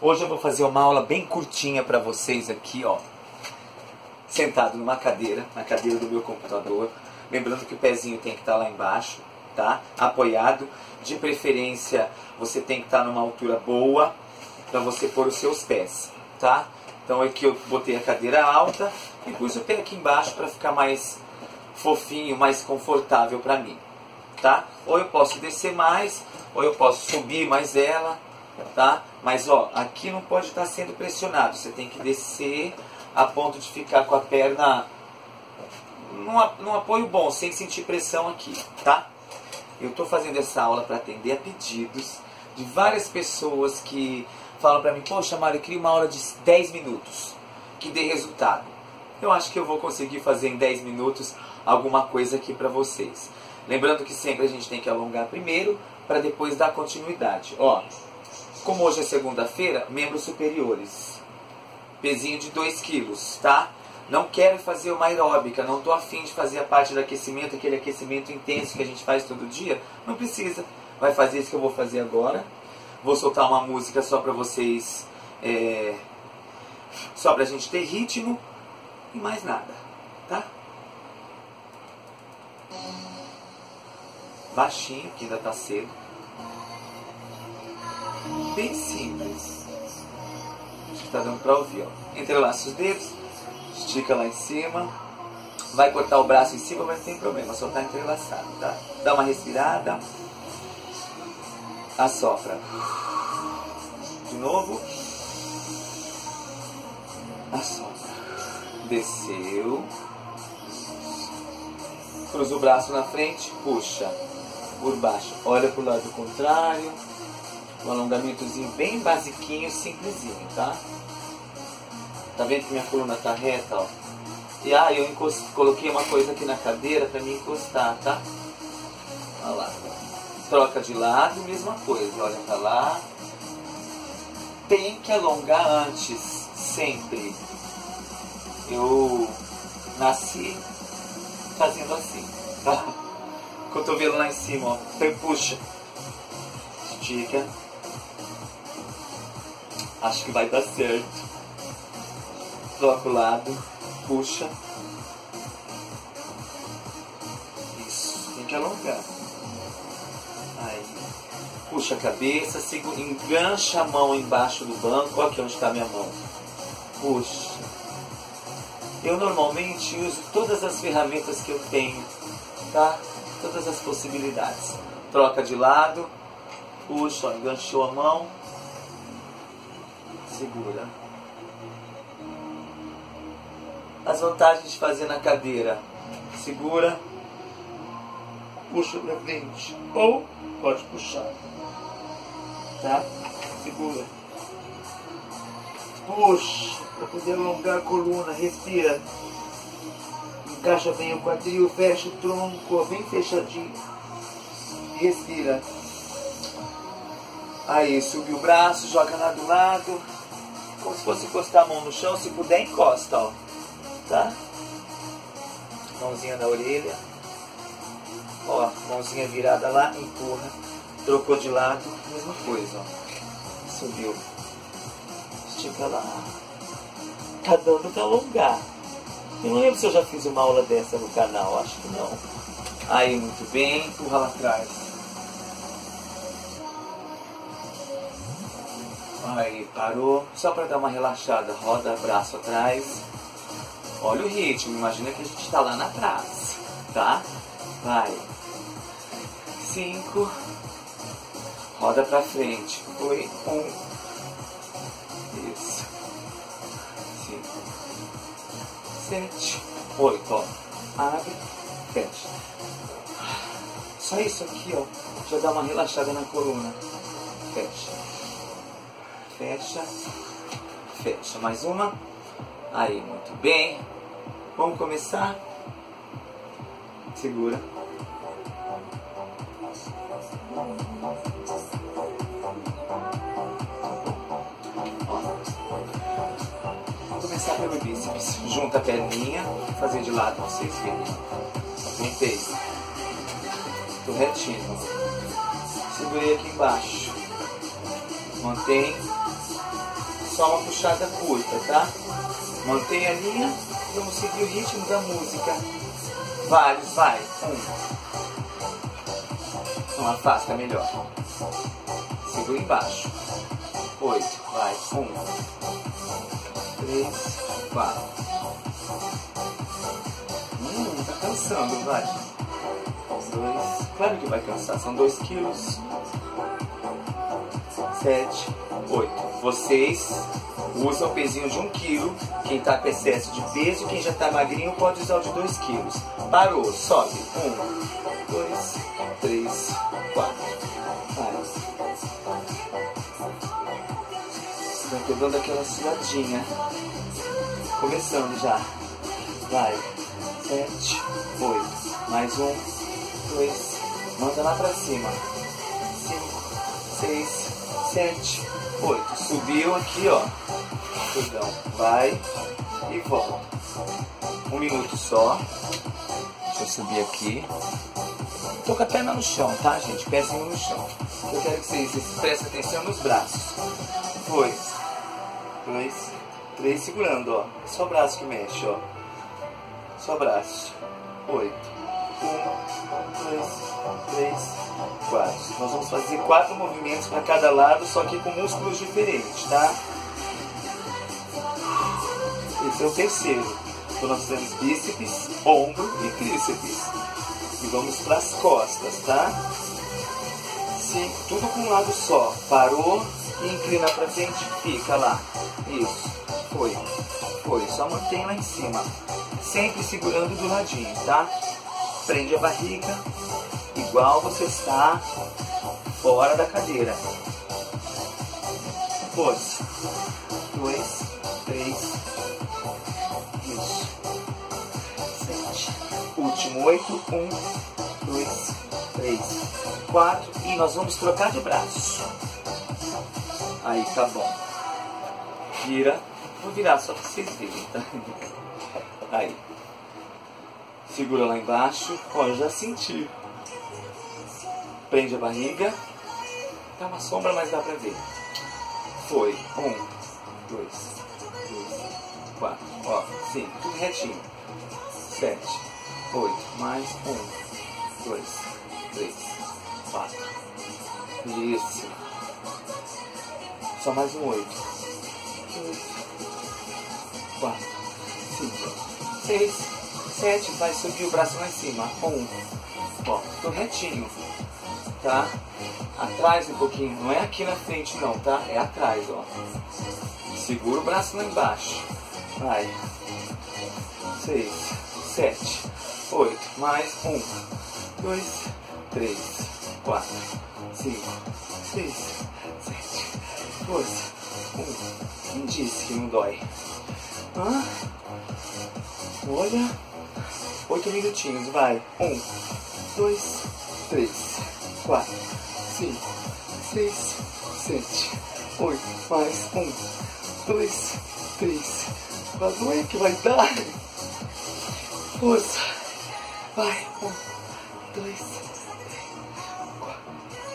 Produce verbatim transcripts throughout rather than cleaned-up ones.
Hoje eu vou fazer uma aula bem curtinha para vocês aqui, ó. Sentado numa cadeira, na cadeira do meu computador. Lembrando que o pezinho tem que estar lá embaixo, tá? Apoiado. De preferência, você tem que estar numa altura boa para você pôr os seus pés, tá? Então aqui eu botei a cadeira alta e pus o pé aqui embaixo para ficar mais fofinho, mais confortável para mim, tá? Ou eu posso descer mais, ou eu posso subir mais ela, tá? Mas ó, aqui não pode estar sendo pressionado, você tem que descer a ponto de ficar com a perna num, num apoio bom, sem sentir pressão aqui, tá? Eu estou fazendo essa aula para atender a pedidos de várias pessoas que falam para mim: poxa, Mário, eu queria uma aula de dez minutos que dê resultado. Eu acho que eu vou conseguir fazer em dez minutos alguma coisa aqui para vocês. Lembrando que sempre a gente tem que alongar primeiro para depois dar continuidade. Ó, como hoje é segunda-feira, membros superiores. Pezinho de dois quilos, tá? Não quero fazer uma aeróbica, não estou afim de fazer a parte do aquecimento, aquele aquecimento intenso que a gente faz todo dia. Não precisa. Vai fazer isso que eu vou fazer agora. Vou soltar uma música só para vocês, é, só para a gente ter ritmo e mais nada, tá? Baixinho, que ainda tá cedo. Bem simples. Acho que tá dando para ouvir, ó. Entrelaça os dedos, estica lá em cima. Vai cortar o braço em cima, mas não tem problema, só tá entrelaçado, tá? Dá uma respirada. Assopra. De novo. Assopra. Desceu. Cruza o braço na frente, puxa por baixo. Olha pro lado contrário. Um alongamentozinho bem basiquinho, simplesinho, tá? Tá vendo que minha coluna tá reta, ó? E ah, eu encost... coloquei uma coisa aqui na cadeira pra me encostar, tá? Olha lá. Troca de lado, mesma coisa, olha pra lá. Tem que alongar antes, sempre. Eu nasci fazendo assim, tá? Cotovelo lá em cima, ó. Então puxa. Estica. Acho que vai dar certo. Troca o lado, puxa. Isso, tem que alongar. Aí, puxa a cabeça, segura, engancha a mão embaixo do banco. Olha aqui onde está a minha mão. Puxa. Eu normalmente uso todas as ferramentas que eu tenho, tá? Todas as possibilidades. Troca de lado, puxa, ó, enganchou a mão, segura. As vantagens de fazer na cadeira: segura, puxa pra frente, ou pode puxar, tá? Segura, puxa, para poder alongar a coluna, respira, encaixa bem o quadril, fecha o tronco, bem fechadinho, respira. Aí, subiu o braço, joga lá do lado, como se fosse encostar a mão no chão. Se puder, encosta, ó, tá? Mãozinha na orelha, ó, mãozinha virada lá, empurra, trocou de lado, mesma coisa, ó, subiu, estica lá, tá dando pra alongar. Eu não lembro se eu já fiz uma aula dessa no canal, acho que não. Aí, muito bem, empurra lá atrás. Aí, parou, só para dar uma relaxada, roda braço atrás. Olha o ritmo, imagina que a gente está lá na praça, tá? Vai. Cinco. Roda pra frente. Foi. Um. Isso. Cinco. Sete. Oito, ó. Abre. Fecha. Só isso aqui, ó. Já dá uma relaxada na coluna. Fecha. Fecha. Fecha. Mais uma. Aí, muito bem. Vamos começar? Segura. Vamos começar pelo bíceps. Junta a perninha, fazer de lado pra vocês verem. Juntei. Tô retinho. Segurei aqui embaixo. Mantém. Só uma puxada curta, tá? Mantenha a linha. Vamos seguir o ritmo da música. Vários, vai. Um. Não, afasta melhor. Segura embaixo. Oito, vai. Um. Três, quatro. Hum, tá cansando, vai. Dois. Claro que vai cansar. São dois quilos. Sete, oito. Vocês usam o pezinho de um quilo. Quem está com excesso de peso, quem já está magrinho pode usar o de dois quilos. Parou, sobe. Um, dois, três, quatro. Vai. Já estou dando aquela suadinha. Começando já. Vai. Sete, oito. Mais um, dois. Manda lá pra cima. Cinco, seis, sete, oito. Subiu aqui, ó. Perdão. Vai e volta. Um minuto só. Deixa eu subir aqui. Tô com a perna no chão, tá, gente? Pezinho no chão. Eu quero que vocês, vocês prestem atenção nos braços. Foi. Dois, três, segurando, ó. Só o braço que mexe, ó. Só o braço. Oito. Um, dois, três, quatro. Nós vamos fazer quatro movimentos para cada lado, só que com músculos diferentes, tá? Esse é o terceiro. Então nós fizemos bíceps, ombro e tríceps. E vamos para as costas, tá? Sim, tudo com um lado só. Parou e inclina para frente, fica lá. Isso. Foi. Foi. Só mantém lá em cima. Sempre segurando do ladinho, tá? Prende a barriga, igual você está fora da cadeira. Força. Dois, três. Isso. Sete. Último, oito. Um, dois, três, quatro. E nós vamos trocar de braço. Aí, tá bom. Vira. Vou virar só para vocês verem, tá? Aí. Segura lá embaixo. Ó, eu já senti. Prende a barriga. Tá uma sombra, mas dá pra ver. Foi. Um, dois, três, quatro. Ó, sim, tudo retinho. Sete, oito. Mais um, dois, três, quatro. Isso. Só mais um oito. Oito, quatro, cinco, seis, sete. Vai subir o braço lá em cima. Um. Ó, tô retinho. Tá? Atrás um pouquinho. Não é aqui na frente não, tá? É atrás, ó. Segura o braço lá embaixo. Vai. Seis, sete, oito. Mais um, dois, três, quatro, cinco, seis, sete. Força. Um. Quem disse que não dói? Hã? Olha. Oito minutinhos, vai. Um, dois, três, quatro, cinco, seis, sete, oito. Mais um, dois, três, quatro. Olha que vai dar. Força. Vai. Um, dois, três, quatro.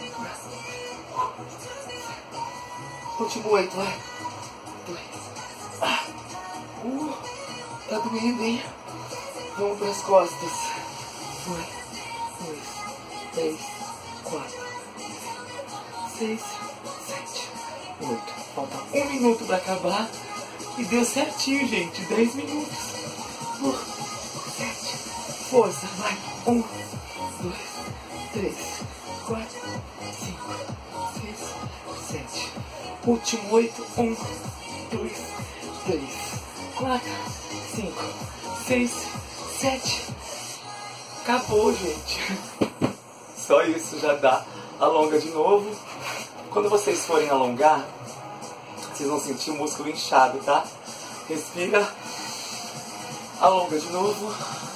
Último oito, vai. Dois. Ah. Uh, tá doendo, hein? Vamos para as costas. Um, dois, três, quatro, seis, sete, oito. Falta um minuto para acabar. E deu certinho, gente. Dez minutos. Uh, sete. Força, vai. Um, dois, três, quatro, cinco, seis, sete. Último oito. Um, dois, três, quatro, cinco, seis, sete. Acabou, gente. Só isso já dá. Alonga de novo. Quando vocês forem alongar, vocês vão sentir o músculo inchado, tá? Respira. Alonga de novo.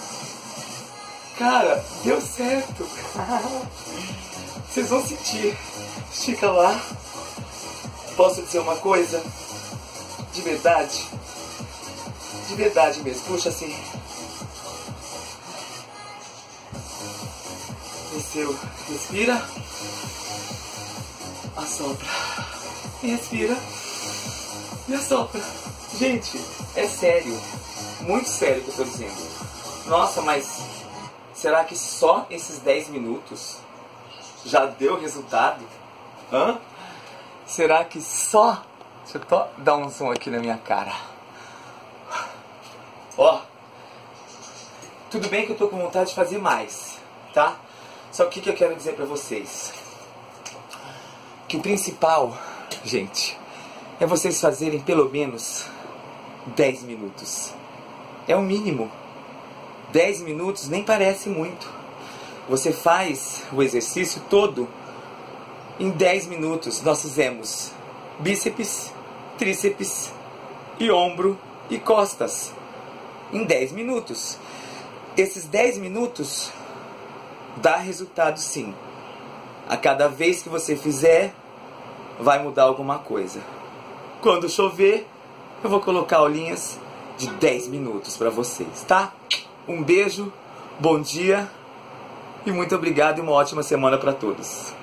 Cara, deu certo. Vocês vão sentir. Estica lá. Posso dizer uma coisa? De verdade. De verdade mesmo. Puxa assim. Desceu. Respira. Assopra. Respira. E assopra. Gente, é sério. Muito sério o que eu tô dizendo. Nossa, mas será que só esses dez minutos já deu resultado? Hã? Será que só... Deixa eu to... dar um zoom aqui na minha cara. Ó. Tudo bem que eu tô com vontade de fazer mais, tá? Só que o que, que eu quero dizer pra vocês? Que o principal, gente, é vocês fazerem pelo menos dez minutos. É o mínimo. dez minutos nem parece muito. Você faz o exercício todo em dez minutos. Nós fizemos bíceps, tríceps e ombro e costas em dez minutos. Esses dez minutos dá resultado sim. A cada vez que você fizer, vai mudar alguma coisa. Quando chover, eu vou colocar aulinhas de dez minutos para vocês, tá? Um beijo, bom dia e muito obrigado e uma ótima semana para todos.